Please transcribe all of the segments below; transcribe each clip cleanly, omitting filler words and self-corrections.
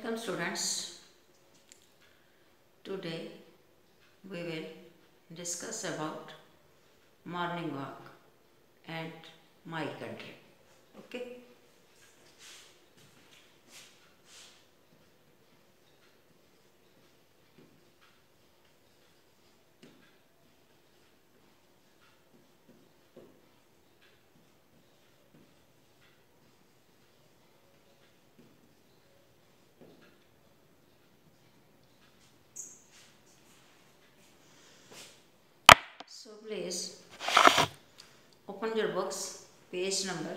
Welcome students. Today we will discuss about morning walk and my country. Okay. So please open your books, page number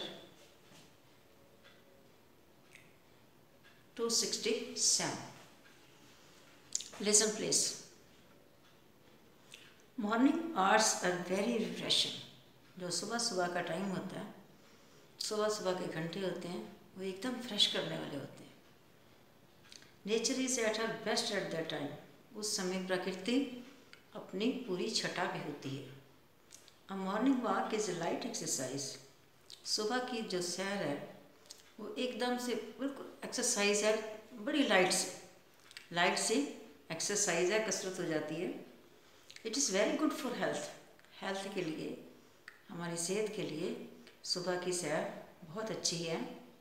267. Listen please. Morning hours are very refreshing. जो सुबह सुबह का time होता है, सुबह सुबह के घंटे होते हैं, वो एकदम फ्रेश करने वाले होते हैं. Nature is at her best at that time. उस समय प्रकृति अपनी पूरी छटा पे होती है. A morning walk is a light exercise. सुबह की जो सैर है वो एकदम से बिल्कुल एक्सरसाइज है, बड़ी लाइट से एक्सरसाइज है, कसरत हो जाती है. It is very good for health के लिए, हमारी सेहत के लिए सुबह की सैर बहुत अच्छी है.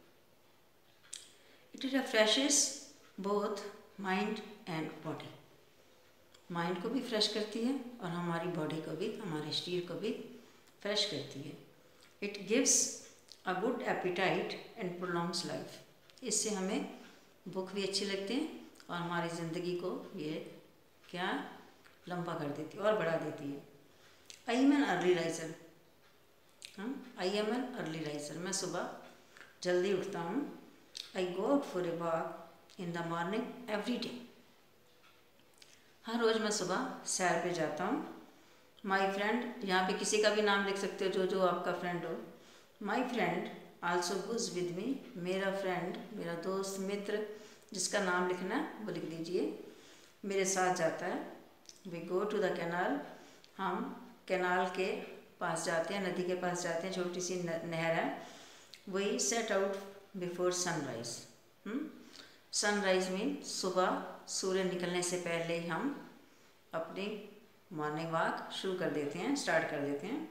It refreshes both mind and body. Mind को भी फ्रेश करती है और हमारी बॉडी को भी, हमारे शरीर को भी फ्रेश करती है. It gives a good appetite and prolongs life. इससे हमें भूख भी अच्छी लगती है और हमारी ज़िंदगी को ये क्या लंबा कर देती है और बढ़ा देती है. I am an early riser. मैं सुबह जल्दी उठता हूँ. I go out for a walk in the morning every day. हर रोज़ मैं सुबह सैर पे जाता हूँ. माई फ्रेंड, यहाँ पे किसी का भी नाम लिख सकते हो जो आपका फ्रेंड हो. My friend also goes with me. मेरा फ्रेंड, मेरा दोस्त, मित्र, जिसका नाम लिखना है वो लिख दीजिए, मेरे साथ जाता है. We go to the canal. हम कैनाल के पास जाते हैं, नदी के पास जाते हैं, छोटी सी नहर है. We set out before sunrise. Sunrise mean सुबह सूर्य निकलने से पहले ही हम अपनी मॉर्निंग वॉक शुरू कर देते हैं, स्टार्ट कर देते हैं.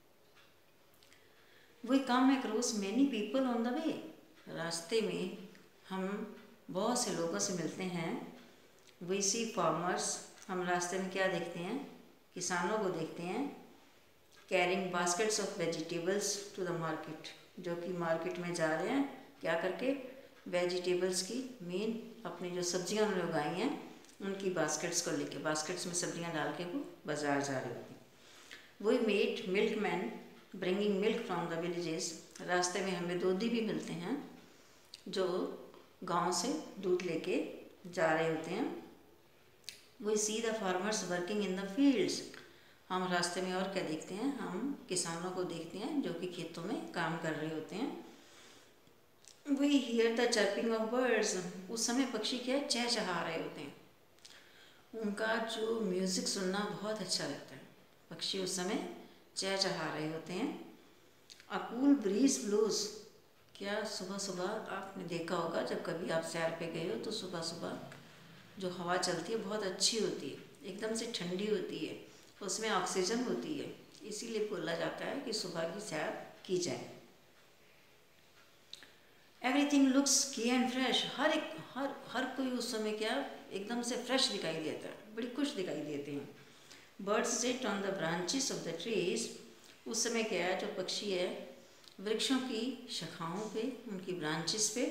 We come across many people on the way. रास्ते में हम बहुत से लोगों से मिलते हैं. We see farmers. हम रास्ते में क्या देखते हैं? किसानों को देखते हैं. Carrying baskets of vegetables to the market. जो कि मार्केट में जा रहे हैं क्या करके? वेजिटेबल्स की, मेन अपनी जो सब्जियां उन्होंने उगाई हैं उनकी बास्केट्स को लेके, बास्केट्स में सब्जियां डाल के वो बाज़ार जा रहे होते हैं. We meet milkman bringing milk from the villages. रास्ते में हमें दूधी भी मिलते हैं जो गांव से दूध लेके जा रहे होते हैं. We see the farmers working in the fields. हम रास्ते में और क्या देखते हैं? हम किसानों को देखते हैं जो कि खेतों में काम कर रहे होते हैं. We hear the chirping of birds. उस समय पक्षी क्या चहचहा रहे होते हैं. उनका जो म्यूज़िक सुनना बहुत अच्छा लगता है. पक्षी उस समय चहचहा रहे होते हैं. A cool breeze blows. क्या सुबह सुबह आपने देखा होगा, जब कभी आप सैर पे गए हो तो सुबह सुबह जो हवा चलती है बहुत अच्छी होती है, एकदम से ठंडी होती है, उसमें ऑक्सीजन होती है. इसीलिए बोला जाता है कि सुबह की सैर की जाए. Everything looks key and fresh. हर कोई उस समय क्या एकदम से फ्रेश दिखाई देता है, बड़ी खुश दिखाई देते हैं. Birds sit on the branches of the trees. उस समय क्या है, जो पक्षी है वृक्षों की शाखाओं पे, उनकी ब्रांचेस पे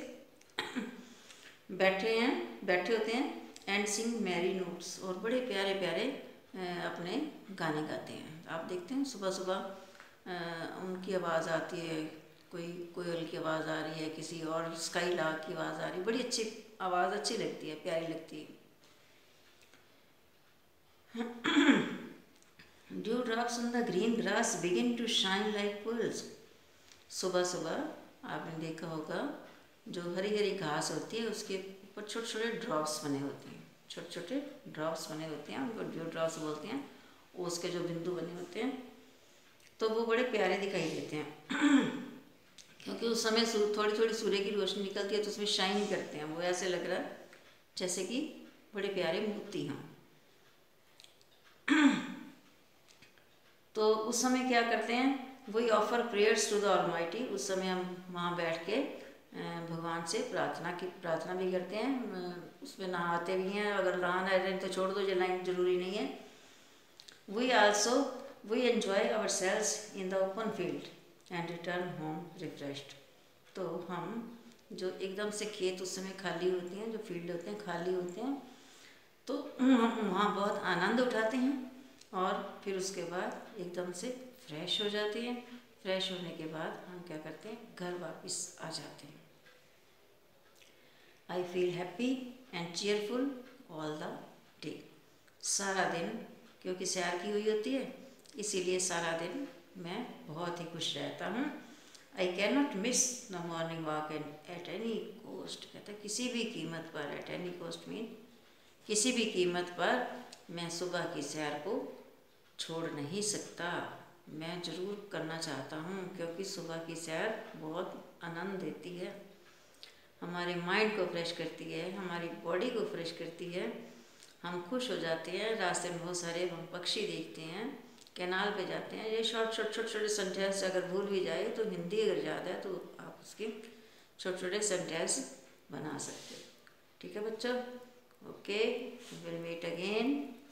बैठे होते हैं. And sing merry notes. और बड़े प्यारे प्यारे अपने गाने गाते हैं. आप देखते हैं सुबह सुबह उनकी आवाज़ आती है, कोई कोयल की आवाज़ आ रही है, किसी और स्काई लार्क की आवाज़ आ रही है. बड़ी अच्छी आवाज़, अच्छी लगती है, प्यारी लगती है. Dew drops on the green grass begin to shine like pearls. सुबह सुबह आपने देखा होगा जो हरी हरी घास होती है उसके ऊपर छोटे छोटे ड्रॉप्स बने होते हैं. छोटे छोटे ड्रॉप्स बने होते हैं, उनको ड्यू ड्रॉप्स बोलते हैं. उसके जो बिंदु बने होते हैं तो वो बड़े प्यारे दिखाई देते हैं क्योंकि उस समय थोड़ी थोड़ी सूर्य की रोशनी निकलती है तो उसमें शाइन करते हैं. वो ऐसे लग रहा है जैसे कि बड़े प्यारे मोती हों। तो उस समय क्या करते हैं, we offer prayers to the almighty. उस समय हम वहाँ बैठ के भगवान से प्रार्थना भी करते हैं, उसमें नहाते भी हैं। अगर नहाना है तो छोड़ दो, जलाना जरूरी नहीं है। We enjoy ourselves in the open field and return home refreshed. तो हम जो एकदम से खेत उस समय खाली होते हैं, जो फील्ड होते हैं खाली होते हैं, तो हम वहाँ बहुत आनंद उठाते हैं और फिर उसके बाद एकदम से फ्रेश हो जाते हैं। फ्रेश होने के बाद हम क्या करते हैं, घर वापस आ जाते हैं। I feel happy and cheerful all the day. सारा दिन, क्योंकि सैर की हुई होती है, इसीलिए सारा दिन मैं बहुत ही खुश रहता हूँ। I can not miss the morning walk at any cost. कहता है किसी भी कीमत पर, एट एनी कोस्ट मीन किसी भी कीमत पर मैं सुबह की सैर को छोड़ नहीं सकता। मैं ज़रूर करना चाहता हूँ, क्योंकि सुबह की सैर बहुत आनंद देती है, हमारे माइंड को फ्रेश करती है, हमारी बॉडी को फ्रेश करती है, हम खुश हो जाते हैं। रास्ते में बहुत सारे हम पक्षी देखते हैं, कैनाल पे जाते हैं। ये छोटे सेंटेंस अगर भूल भी जाए तो हिंदी अगर याद है तो आप उसके छोटे सेंटेंस बना सकते हो। ठीक है बच्चों, ओके, विल मीट अगेन।